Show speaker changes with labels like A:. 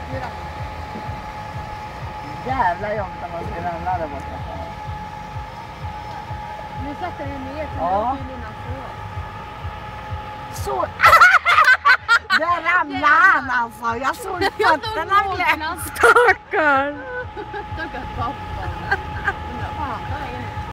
A: Nu ramlar.
B: Jävla jobbigt om man ska ramla där borta.
A: Nu sätter du ner så
B: Ja.
A: nu åker Lina så.
B: Så... Där ramlade han alltså. Jag såg fötterna glänsa.
C: Stackar!
A: Stackars pappa. Fan, vad är det?